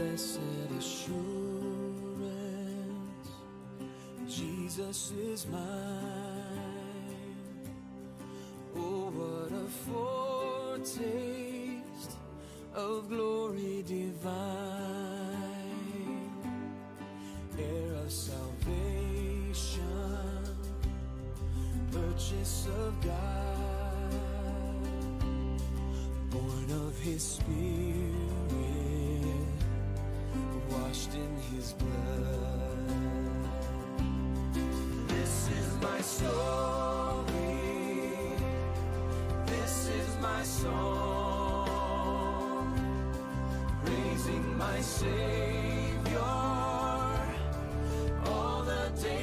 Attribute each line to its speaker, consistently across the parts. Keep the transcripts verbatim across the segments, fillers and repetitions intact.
Speaker 1: Blessed assurance, Jesus is mine. Oh, what a foretaste of glory divine, heir of salvation, purchase of God, born of His Spirit, washed in His blood. This is my story, this is my song, praising my Savior all the day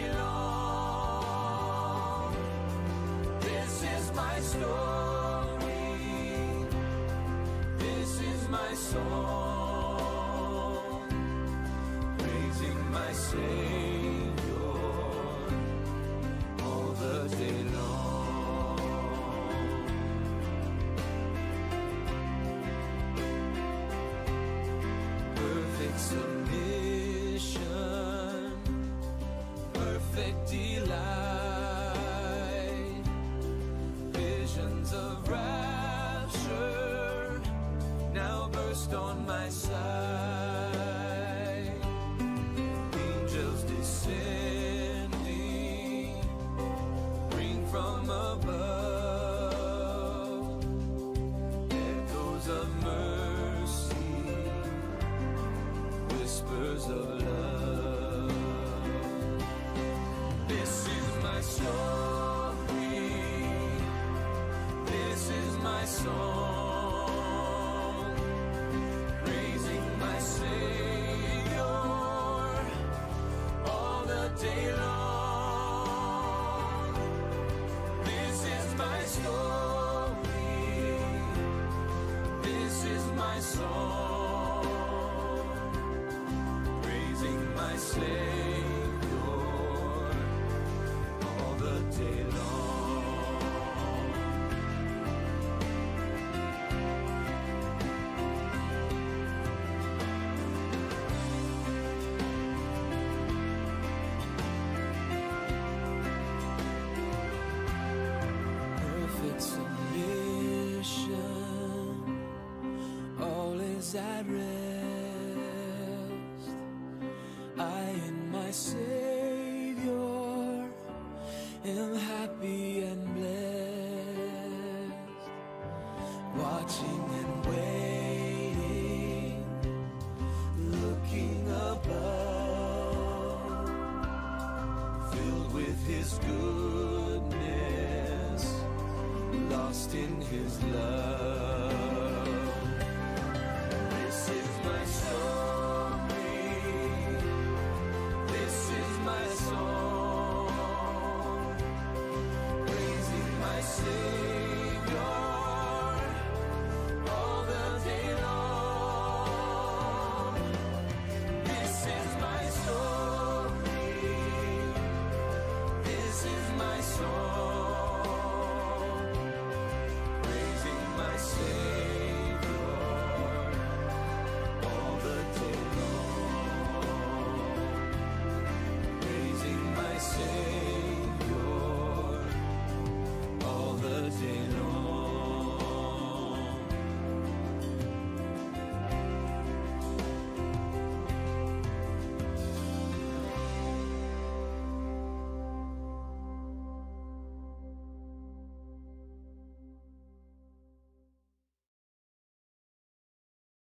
Speaker 1: long. This is my story, this is my song, praising my Savior all the day long. Perfect submission, perfect delight, visions of rapture now burst on my sight. Angels descending, bring from above echoes of mercy, whispers of love. This is my story, this is my song, praising my Savior all the day long. This is my story, this is my song, praising my Savior all the day long. Perfect submission, all is at rest. I and my Savior am happy and blessed, watching and waiting, looking above, filled with His goodness, lost in His love.